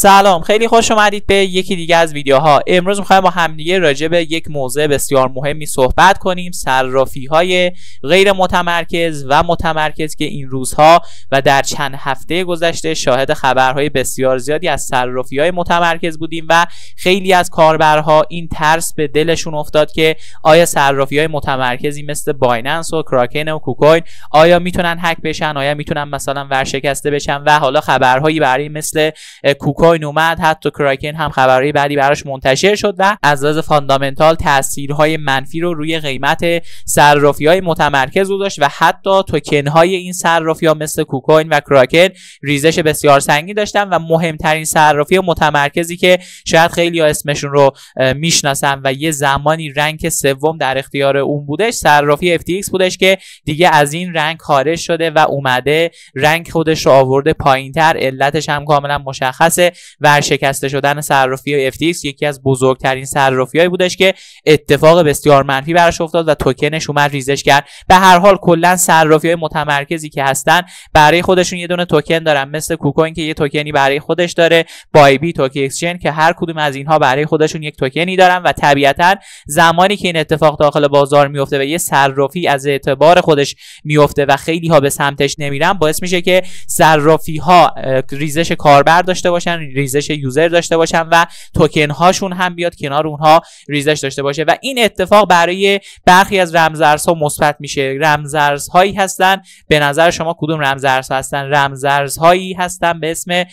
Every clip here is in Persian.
سلام، خیلی خوش اومدید به یکی دیگه از ویدیوها. امروز می‌خوایم با همدیگه راجع به یک موضوع بسیار مهمی صحبت کنیم، صرافی‌های غیر متمرکز و متمرکز که این روزها و در چند هفته گذشته شاهد خبرهای بسیار زیادی از صرافی‌های متمرکز بودیم و خیلی از کاربرها این ترس به دلشون افتاد که آیا صرافی‌های متمرکزی مثل بایننس و کراکن و کوکوین آیا میتونن هک بشن، آیا میتونن مثلا ورشکسته بشن و حالا خبرهایی برای مثل کوکوین اومد، حتی کراکن هم خبرهای بعدی براش منتشر شد و از لحاظ فاندامنتال تاثیرهای منفی رو روی قیمت صرافی‌های متمرکز گذاشت و حتی توکن‌های این صرافی‌ها مثل کوکوین و کراکن ریزش بسیار سنگین داشتن و مهمترین صرافی متمرکزی که شاید خیلی اسمشون رو میشناسن و یه زمانی رنک سوم در اختیار اون بودش، صرافی FTX بودش که دیگه از این رنک خارج شده و اومده رنک خودش رو آورده پایین‌تر. علتش هم کاملا مشخصه، ورشکسته شدن صرافی FTX یکی از بزرگترین صرافی‌هایی بودش که اتفاق بسیار منفی براش افتاد و توکنش اومد ریزش کرد. به هر حال کلا صرافی‌های متمرکزی که هستن برای خودشون یه دونه توکن دارن، مثل کوکوین که یه توکنی برای خودش داره، بایبیت، توکی اکسچنج که هر کدوم از اینها برای خودشون یک توکنی دارن و طبیعتاً زمانی که این اتفاق داخل بازار میفته و یه صرافی از اعتبار خودش میفته و خیلی ها به سمتش نمیرن، باعث میشه که صرافی ها ریزش کاربر داشته باشن، ریزش یوزر داشته باشن و توکن هاشون هم بیاد کنار اونها ریزش داشته باشه و این اتفاق برای برخی از رمزارزها مثبت میشه. رمزارزهایی هستن، به نظر شما کدوم رمزارزها هستن؟ رمزارزهایی هستن به اسم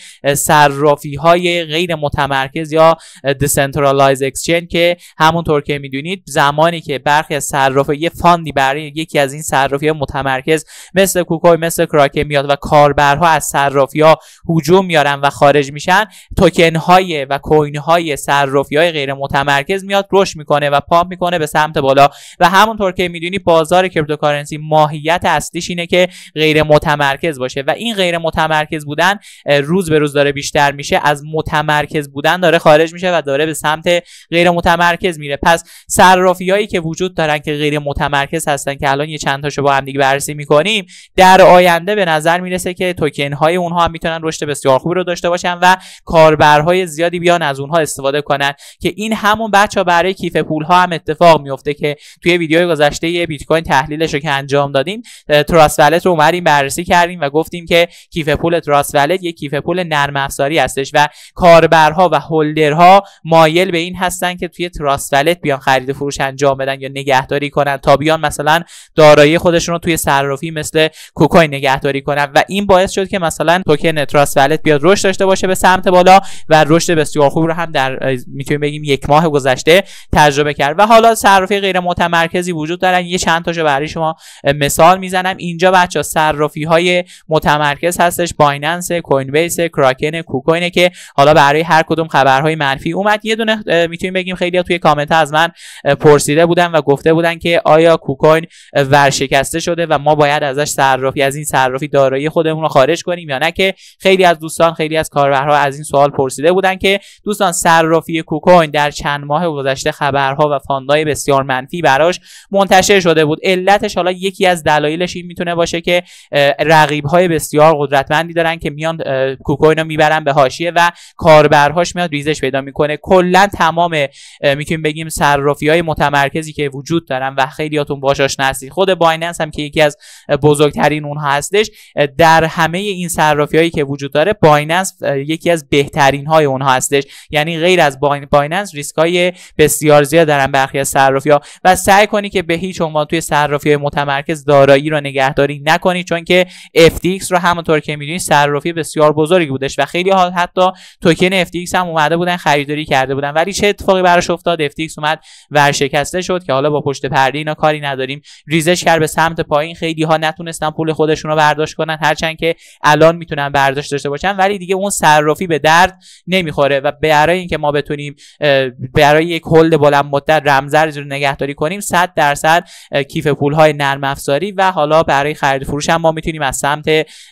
صرافی های غیر متمرکز یا دیسنترالایز اکسچنج که همونطور که میدونید زمانی که برخی از صرافی یه فاندی برای یکی از این صرافی متمرکز مثل کوکوین مثل کراکن میاد و کاربرها از صرافی ها هجوم میارن و خارج میشن، توکن های و کوین های صرافی های غیر متمرکز میاد رشد میکنه و پامپ میکنه به سمت بالا و همونطور که میدونی بازار کریپتوکارنسی ماهیت اصلیش اینه که غیر متمرکز باشه و این غیر متمرکز بودن روز به روز داره بیشتر میشه، از متمرکز بودن داره خارج میشه و داره به سمت غیر متمرکز میره. پس صرافی هایی که وجود دارن که غیر متمرکز هستن که الان یه چند تاشو با هم دیگه بررسی میکنیم، در آینده به نظر میرسه که توکن های اونها هم میتونن رشد بسیار خوبی رو داشته باشن و کاربرهای زیادی بیان از اونها استفاده کنن که این همون بچا برای کیف پول ها هم اتفاق میفته که توی ویدیوی گذشته یه بیت کوین تحلیلش رو که انجام دادیم، تراست والت رو اومدیم بررسی کردیم و گفتیم که کیف پول تراست والت یک کیف پول نرم افزاری هستش و کاربرها و هولدرها مایل به این هستن که توی تراست والت بیان خرید و فروش انجام بدن یا نگهداری کنن تا بیان مثلا دارایی خودشون رو توی صرافی مثل کوکوین نگهداری کنن و این باعث شد که مثلا توکن تراست والت بیاد رشد داشته باشه به سمت بالا و رشد بسیار خوب رو هم در میتونیم بگیم یک ماه گذشته تجربه کرد. و حالا صرافی غیر متمرکزی وجود دارن، یه چند تاشو برای شما مثال میزنم اینجا بچا. صرافی های متمرکز هستش، بایننس، کوین بیس، کراکن، کوکوینه که حالا برای هر کدوم خبرهای منفی اومد. یه دونه میتونیم بگیم خیلی‌ها توی کامنت از من پرسیده بودن و گفته بودن که آیا کوکوین ورشکسته شده و ما باید ازش صرافی از این صرافی دارایی خودمون رو خارج کنیم یا نه، که خیلی از دوستان خیلی از کاربرها از این سوال پرسیده بودن که دوستان صرافی کوکوین در چند ماه گذشته خبرها و فاندهای بسیار منفی براش منتشر شده بود. علتش حالا یکی از دلایلش این میتونه باشه که رقیب‌های بسیار قدرتمندی دارن که میان کوکوین رو میبرن به حاشیه و کاربرهاش میاد ریزش پیدا میکنه. کلا تمام میتونیم بگیم صرافی‌های متمرکزی که وجود دارن و خیلیاتون باهاش آشنا هستید، خود بایننس هم که یکی از بزرگترین اونها هستش، در همه این صرافی‌هایی که وجود داره بایننس یکی از بهترین های اونها هستش. یعنی غیر از بایننس ریسک‌های بسیار زیاد دارن برخی از صرافی‌ها و سعی کنی که به هیچ عنوان توی صرافی‌های متمرکز دارایی رو نگهداری نکنی، چون که FTX رو همونطور که می‌دونید صرافی بسیار بزرگی بودش و خیلی ها حتی توکن FTX هم اومده بودن خریداری کرده بودن، ولی چه اتفاقی براش افتاد؟ FTX اومد ورشکسته شد که حالا با پشت پرده اینا کاری نداریم، ریزش کرد به سمت پایین. خیلی ها نتونستن پول خودشون رو برداشت کنن، هرچند که الان میتونن برداشت داشته باشن، ولی دیگه اون صرافی به درد نمیخوره و برای اینکه ما بتونیم برای یک هولد بلند مدت رمزارز رو نگهداری کنیم 100% کیف پول های نرم افزاری و حالا برای خرید فروش هم ما میتونیم از سمت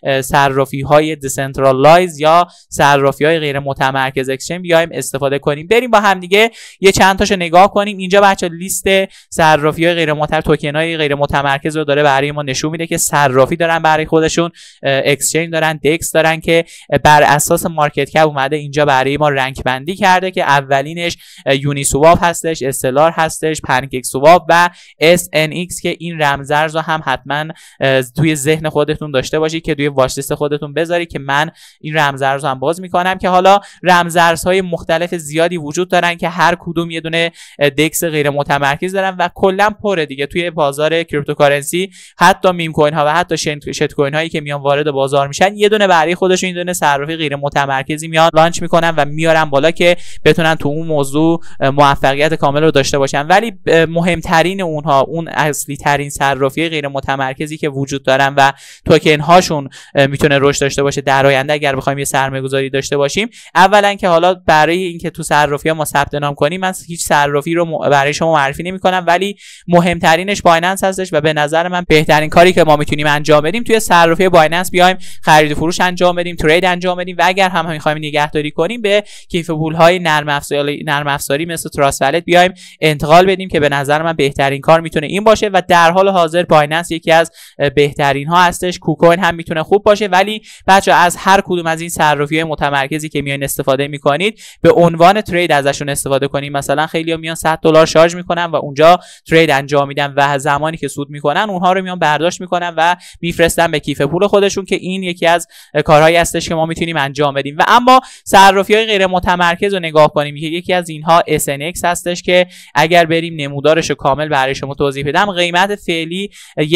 صرافی های دیسنترالایز یا صرافی های غیر متمرکز اکسچنج بیایم استفاده کنیم. بریم با هم دیگه یه چند تاشو نگاه کنیم. اینجا بچا لیست صرافی های غیر متمرکز، توکن های غیر متمرکز رو داره برای ما نشون میده که صرافی دارن برای خودشون، اکسچنج دارن، دکس دارن که بر اساس مارکت مارکت کپ اومده اینجا برای ما رنک بندی کرده که اولینش یونی سواب هستش، استلار هستش، پنکیک سواب و SNX که این رمزارز رو هم حتما توی ذهن خودتون داشته باشید که توی واچ لیست خودتون بذارید که من این رمزارز رو هم باز میکنم که حالا رمزارزهای مختلف زیادی وجود دارن که هر کدوم یه دونه دکس غیر متمرکز دارن و کلا پره دیگه توی بازار کریپتوکارنسی. حتی میم کوین ها و حتی شت کوین هایی که میان وارد بازار میشن یه دونه برای خودشون این دونه صرافی غیر متمرکزی میان لانچ میکنن و میارن بالا که بتونن تو اون موضوع موفقیت کامل رو داشته باشن. ولی مهمترین اونها، اون اصلی ترین صرافی غیر متمرکزی که وجود دارن و توکن هاشون میتونه رشد داشته باشه در آینده اگر بخوایم یه سرمایه‌گذاری داشته باشیم، اولا که حالا برای اینکه تو صرافی‌ها ما ثبت نام کنیم من هیچ صرافی رو برای شما معرفی نمی‌کنم، ولی مهمترینش بایننس هستش و به نظر من بهترین کاری که ما میتونیم انجام بدیم توی صرافی بایننس بیایم خرید و فروش انجام بدیم، ترید انجام بدیم و اگر هم می‌خوایم نگهداری کنیم به کیف پول‌های نرم افزاری مثل تراست والت بیایم انتقال بدیم که به نظر من بهترین کار میتونه این باشه و در حال حاضر بایننس یکی از بهترین ها هستش. کوکوین هم میتونه خوب باشه، ولی بچه‌ها از هر کدوم از این صرافی‌های متمرکزی که میایین استفاده میکنید به عنوان ترید ازشون استفاده کنید. مثلا خیلی‌ها میان $100 شارژ میکنن و اونجا ترید انجام میدن و زمانی که سود میکنن اونها رو میان برداشت میکنن و میفرستن به کیف پول خودشون که این یکی از کارهایی هستش که ما میتونیم انجام بدیم. و اما صرافی‌های غیر متمرکز رو نگاه کنیم که یکی از اینها SNX هستش که اگر بریم نمودارش رو کامل برای شما توضیح بدم، قیمت فعلی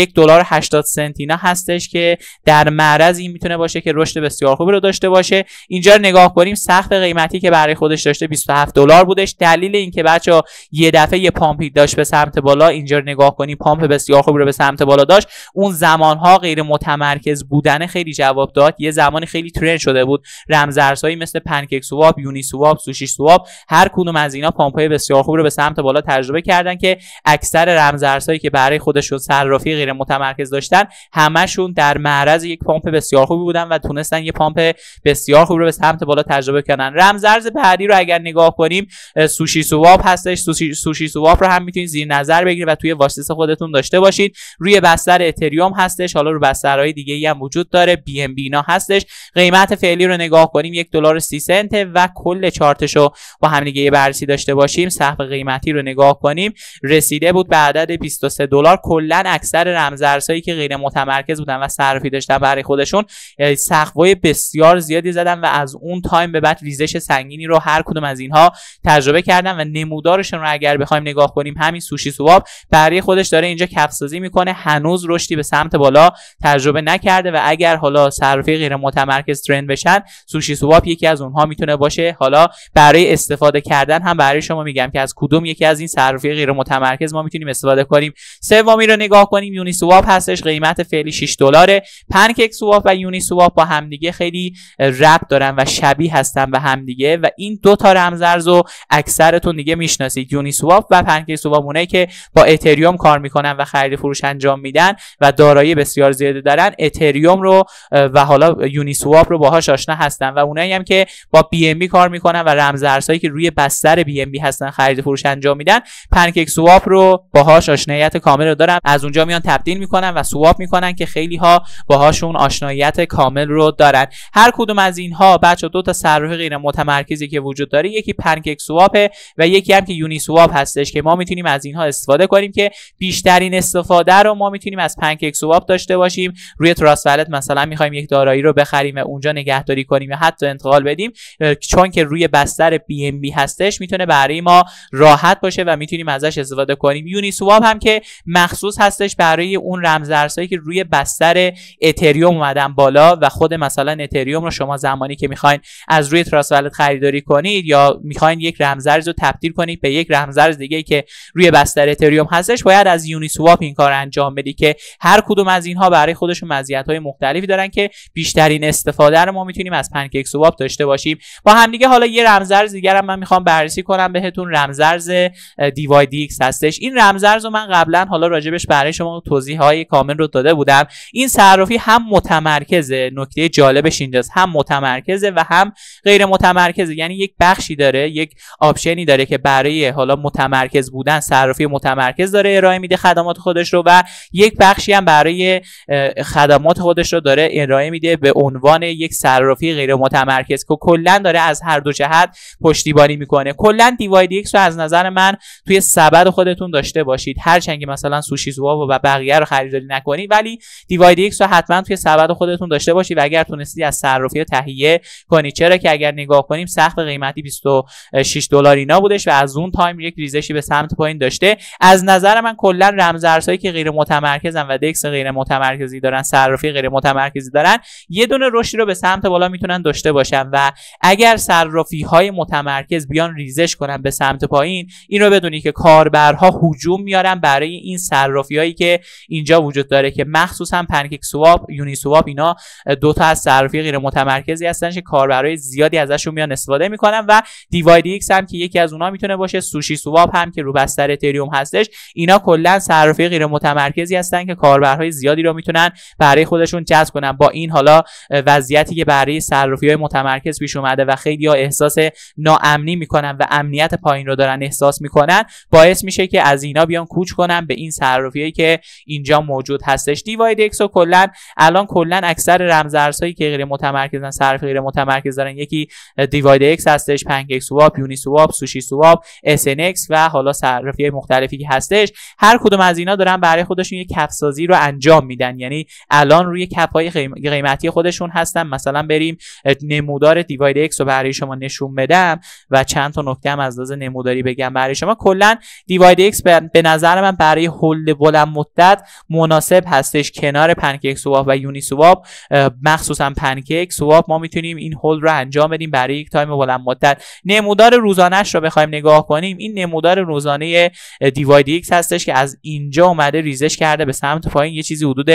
$1.80 اینا هستش که در معرض این میتونه باشه که رشد بسیار خوبی رو داشته باشه. اینجا رو نگاه کنیم سقف قیمتی که برای خودش داشته $27 بودش. دلیل اینکه بچا یه دفعه یه پامپی داشت به سمت بالا، اینجا رو نگاه کنیم پامپ بسیار خوبی رو به سمت بالا داشت. اون زمانها غیر متمرکز بودن خیلی جواب داد. یه زمانی خیلی ترند شده بود رمزارزهایی مثل پنکیک سواب، یونی سواب، سوشی سواب، هر کدوم از اینا پامپای بسیار خوبی رو به سمت بالا تجربه کردن که اکثر رمزارزهایی که برای خودشون صرافی غیر متمرکز داشتن همشون در معرض یک پامپ بسیار خوبی بودن و تونستن یه پامپ بسیار خوبی رو به سمت بالا تجربه کنن. رمزارز بعدی رو اگر نگاه کنیم سوشی سواب هستش. سوشی سواب رو هم میتونید زیر نظر بگیرید و توی واچ لیست خودتون داشته باشید. روی بستر اتریوم هستش، حالا رو بسترهای دیگه ای هم وجود داره، BNB اینا هستش. قیمت فعلی رو نگاه کنیم $1.30 و کل چارتش رو با هم دیگه بررسی داشته باشیم. سقف قیمتی رو نگاه کنیم رسیده بود به عدد $23. کلا اکثر رمزارزهایی که غیر متمرکز بودن و صرافی داشتن برای خودشون سقف‌های بسیار زیادی زدن و از اون تایم به بعد ریزش سنگینی رو هر کدوم از اینها تجربه کردن و نمودارشون رو اگر بخوایم نگاه کنیم همین سوشی سواب برای خودش داره اینجا کف‌سازی میکنه، هنوز رشدی به سمت بالا تجربه نکرده و اگر حالا صرافی غیر متمرکز ترند بشن سوشی سواب یکی از اونها میتونه باشه. حالا برای استفاده کردن هم برای شما میگم که از کدوم یکی از این صرافی غیر متمرکز ما میتونیم استفاده کنیم. سومی رو نگاه کنیم یونی سواب هستش، قیمت فعلی $6. پنکیک سواب و یونی سواب با همدیگه خیلی ربط دارن و شبیه هستن به همدیگه و این دو تا رمزارز رو اکثرتون دیگه میشناسید. یونی سواب و پنکیک سواب اونایی که با اتریوم کار میکنن و خرید فروش انجام میدن و دارایی بسیار زیادی دارن، اتریوم رو و حالا یونی سواب رو باهاش آشنا هستن و اونایی هم که با BNB کار میکنن و رمزارزهایی که روی بستر BNB هستن خرید فروش انجام میدن، پنکیک سواب رو باهاش آشناییت کامل رو دارن. از اونجا میان تبدیل میکنن و سواب میکنن که خیلی ها باهاشون آشناییت کامل رو دارن. هر کدوم از اینها بچا دو تا صرافی غیر متمرکزی که وجود داره، یکی پنکیک سواب و یکی هم که یونی سواب هستش که ما میتونیم از اینها استفاده کنیم که بیشترین استفاده رو ما میتونیم از پنکیک سواب داشته باشیم. روی تراست والت مثلا میخوایم یک دارایی رو بخریم و اونجا نگهداری کنیم یا حتی انتقال بدیم، چون که روی بستر BNB هستش میتونه برای ما راحت باشه و میتونیم ازش استفاده کنیم. یونی سواب هم که مخصوص هستش برای اون رمزارزهایی که روی بستر اتریوم اومدن بالا و خود مثلا اتریوم رو شما زمانی که میخواین از روی تراست والت خریداری کنید یا میخواین یک رمزارز رو تبدیل کنید به یک رمزارز دیگه که روی بستر اتریوم هستش، باید از یونی سواب این کار انجام بدی که هر کدوم از اینها برای خودشون مزیت‌های مختلفی دارن که بیشترین استفاده رو ما میتونیم از پنکیک سواب داشته باشیم. با هم دیگه حالا یه رمزارز دیگه هم من میخوام بررسی کنم بهتون، رمزارز DYDX هستش. این رمزارز رو من قبلا حالا راجبش برای شما توضیحات کامل رو داده بودم. این صرافی هم متمرکزه، نکته جالبش اینجاست، هم متمرکزه و هم غیر متمرکزه، یعنی یک بخشی داره، یک آپشنی داره که برای حالا متمرکز بودن صرافی متمرکز داره ارائه میده خدمات خودش رو و یک بخشی هم برای خدمات خودش رو داره ارائه میده به عنوان یک صرافی غیر متمرکز که کلا داره از هر دو جهت پشتیبانی میکنه. کلا دیواید ایکس رو از نظر من توی سبد خودتون داشته باشید، هرچند که مثلا سوشی سواب و بقیه رو خریداری نکنید، ولی دیواید ایکس رو حتما توی سبد خودتون داشته باشید و اگر تونستید از صرافی تهیه کنید، چرا که اگر نگاه کنیم سقف قیمتی $26 اینا بودش و از اون تایم یک ریزشی به سمت پایین داشته. از نظر من کلا رمزارزهایی که غیر متمرکزن و دکس غیر متمرکزی دارن، صرافی غیر متمرکزی دارن، یه دونه رشدی رو به سمت بالا میتونن داشته باشن و اگر صرافی های متمرکز بیان ریزش کنن به سمت پایین، این رو بدونید که کاربرها هجوم میارن برای این صرافی هایی که اینجا وجود داره که مخصوصا پنکیک سواب، یونی سواب، اینا دو تا از صرافی غیر متمرکزی هستن که کاربرای زیادی ازشون میان استفاده میکنن و دیواید ایکس هم که یکی از اونها میتونه باشه، سوشی سواب هم که رو بستر اتریوم هستش، اینا کلا صرافی غیر متمرکزی هستن که کاربرهای زیادی رو میتونن برای خودشون جذب کنن. با این حالا وضعیتی که برای صرافی‌های متمرکز پیش اومده و خیلی‌ها احساس ناامنی میکنن و امنیت پایین رو دارن احساس میکنن، باعث میشه که از اینا بیان کوچ کنن به این صرافی‌هایی که اینجا موجود هستش. دیواید ایکس و کلا اکثر رمزارزهایی که غیر متمرکزن، صرافی غیر متمرکز دارن، یکی دیواید ایکس هستش، پنکیک سواب، یونی سواب، سوشی سواب، اس ان ایکس و حالا صرافی‌های مختلفی که هستش. هر کدوم از اینا دارن برای خودشون یک کف سازی رو انجام میدن، یعنی الان روی کف‌های قیمتی خودشون هستن. مثلا بریم نمودار دیواید ایکس رو برای شما نشون بدم و چند تا نکته هم از لحاظ نموداری بگم برای شما. کلا دیواید ایکس به نظر من برای هولد بلند مدت مناسب هستش کنار پنکیک سواب و یونی سواب، مخصوصا پنکیک سواب ما میتونیم این هولد رو انجام بدیم برای یک تایم بلند مدت. نمودار روزانه‌اش رو بخوایم نگاه کنیم، این نمودار روزانه دیواید ایکس هستش که از اینجا اومده ریزش کرده به سمت پایین، یه چیزی حدود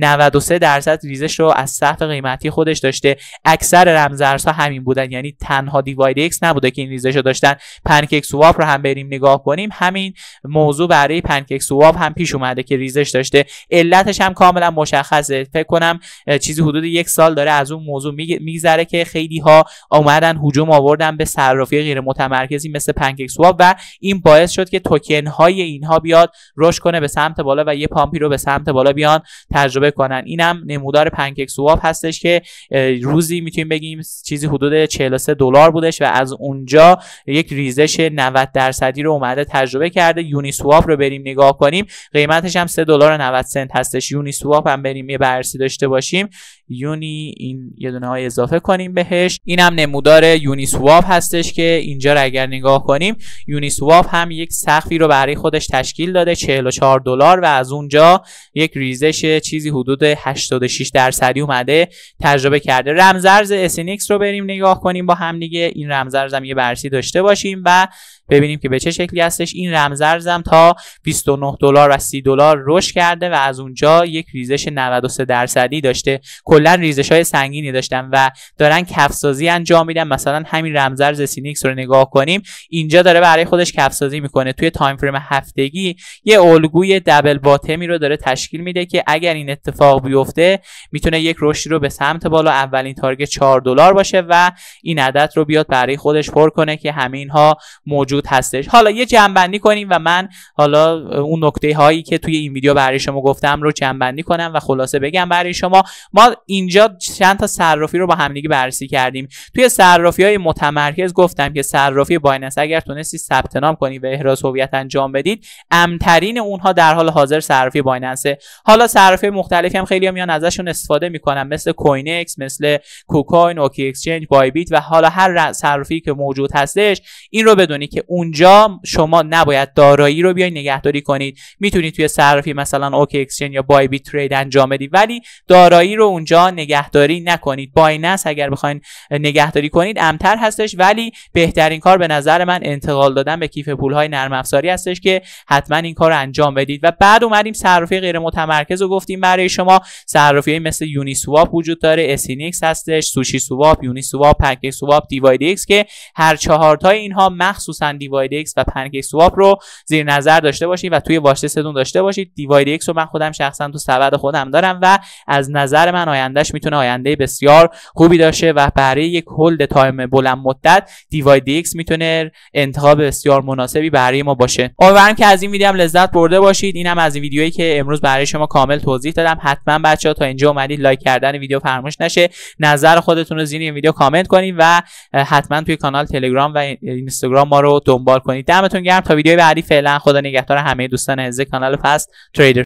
93% ریزش رو از سقف قیمتی خودش داشته. اکثر رمزارزها همین بودن، یعنی تنها دیواید ایکس نبوده که این ریزش رو داشتن. پنکیک سواب رو هم بریم نگاه کنیم، همین موضوع برای پنکیک سواب هم پیش اومده که ریزش داشته. علتش هم کاملا مشخصه، فکر کنم چیزی حدود 1 سال داره از اون موضوع میگذره که خیلی ها اومدن هجوم آوردن به صرافی غیر متمرکزی مثل پنکیک سواب و این باعث شد که توکن های اینها بیاد رشد کنه به سمت بالا و یه پامپی رو به سمت بالا بیان تجربه کنن. اینم نمودار پنکیک سواب هستش که روزی میتونیم بگیم چیزی حدود $43 بودش و از اونجا یک ریزش 90% رو اومده تجربه کرده. یونی سواب رو بریم نگاه کنیم، قیمتش هم $3.90 هستش. یونی سواب هم بریم یه بررسی داشته باشیم، یونی این یه دونه های اضافه کنیم بهش، اینم نمودار یونی سواب هستش که اینجا رو اگر نگاه کنیم، یونی سواب هم یک سقفی رو برای خودش تشکیل داده $44 و از اونجا یک ریزش چیزی حدود 86% اومده تجربه کرده. رمزارز اس ان ایکس رو بریم نگاه کنیم با هم دیگه، این رمزارز هم یه بررسی داشته باشیم و ببینیم که به چه شکلی هستش. این رمزارزم تا $29 و $30 رشد کرده و از اونجا یک ریزش 93% داشته. کلا ریزش‌های سنگینی داشتن و دارن کف‌سازی انجام میدن. مثلا همین رمزارز سینیکس رو نگاه کنیم، اینجا داره برای خودش کف‌سازی میکنه، توی تایم فریم هفتگی یه الگوی دبل باتمی رو داره تشکیل میده که اگر این اتفاق بیفته میتونه یک رشدی رو به سمت بالا، اولین تارگت $4 باشه و این عدد رو بیاد برای خودش پر کنه که همه اینها موجود هستش. حالا یه جمع‌بندی کنیم و من حالا اون نکته هایی که توی این ویدیو برای شما گفتم رو جمع‌بندی کنم و خلاصه بگم برای شما. ما اینجا چند تا صرافی رو با هم دیگه بررسی کردیم. توی صرافی‌های متمرکز گفتم که صرافی بایننس اگر تونستی ثبت نام کنی و احراز هویت انجام بدید، امن‌ترین اونها در حال حاضر صرافی بایننسه. حالا صرافی مختلفی هم خیلی میان ازشون استفاده میکنن، مثل کوین اکس، مثل کوکوین، اوکی اکسچنج، بای بیت و حالا هر صرافی که موجود هستش. این رو بدونی که اونجا شما نباید دارایی رو بیاین نگهداری کنید. میتونید توی صرافی مثلا اوکی اکسچنج یا بای بیت ترید انجام بدید، ولی دارایی رو اونجا نگهداری نکنید. بایننس اگر بخواید نگهداری کنید امن‌تر هستش، ولی بهترین کار به نظر من انتقال دادن به کیف پول‌های نرم افزاری هستش که حتما این کار رو انجام بدید. و بعد اومدیم صرافی غیر متمرکز رو گفتیم برای شما. صرافی مثل یونی سواب وجود داره، اس ان ایکس هستش، سوشی سواب، یونی سواب، پنکیک سواب، دیواید ایکس که هر چهار تا اینها مخصوصا دیواید ایکس و پنکیک سواب رو زیر نظر داشته باشید و توی واچ لیستتون داشته باشید. دیواید ایکس رو من خودم شخصا تو سبد خودم دارم و از نظر من آیندهش میتونه آینده بسیار خوبی داشته و برای یک هولد تایم بلند مدت DYDX میتونه انتخاب بسیار مناسبی برای ما باشه. امیدوارم که از این ویدیو هم لذت برده باشید. اینم از این ویدیویی که امروز برای شما کامل توضیح دادم. حتما بچه‌ها تا اینجا اومدید لایک کردن ویدیو فراموش نشه. نظر خودتون رو زیر این ویدیو کامنت کنید و حتما توی کانال تلگرام و اینستاگرام ما رو دنبال کنید. دمتون گرم. تا ویدیو بعدی فعلا خدا نگهدار همه دوستان عزیز کانال فست تریدر.